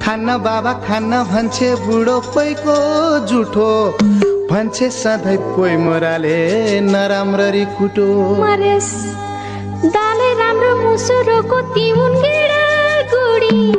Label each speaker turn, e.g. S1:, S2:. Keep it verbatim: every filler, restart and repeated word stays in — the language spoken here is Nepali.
S1: खान्न बाबा खान्न भन्छे बुढो कोहीको जुठो भन्छे सधैँ पोइ मोराले नराम्ररी कुटो
S2: मरेस दालै राम्रो मुसुरोको तिउन गेडा गुडी